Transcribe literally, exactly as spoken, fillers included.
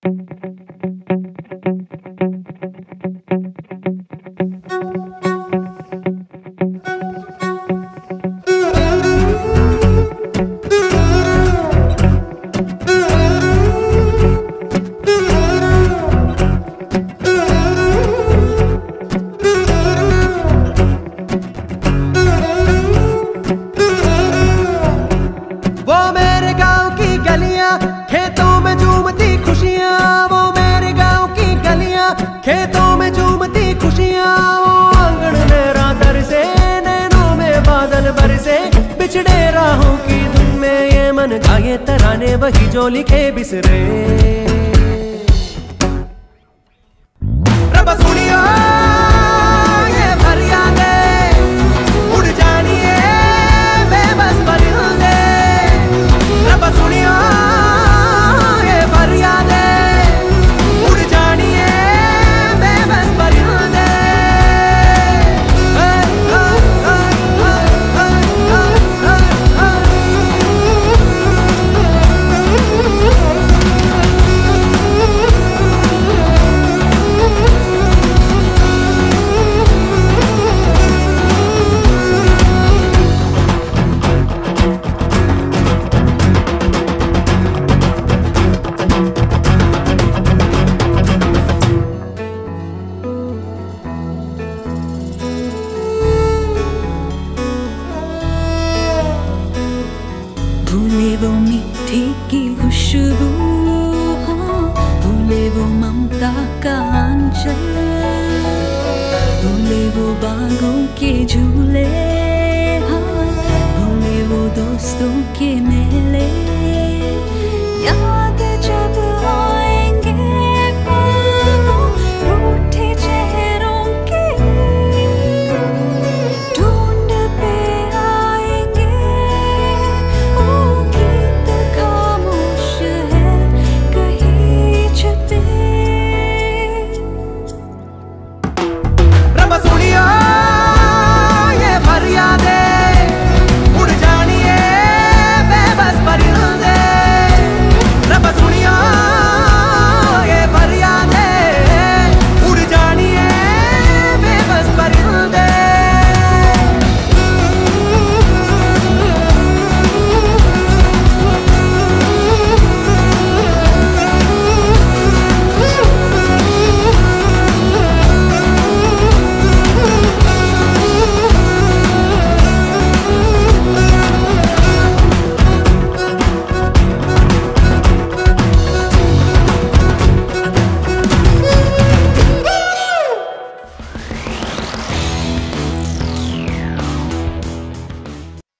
खेतों में झूमती खुशियाँ, वो आंगन मेरा दर से, नैनों में बादल बरसे, बिछड़े राहों की धुन में ये मन गाए तराने वही जो लिखे बिसरे। रब सुनियो ये फरियादें, उड़ जानिए बेबस परिंदे। रब सुनियो ये फरियादें, भूले वो मिट्टी की खुशबू, हाँ भूले वो ममता का आंचल, भूले वो बागों के झूले, हाँ भूले वो दोस्तों के मेले।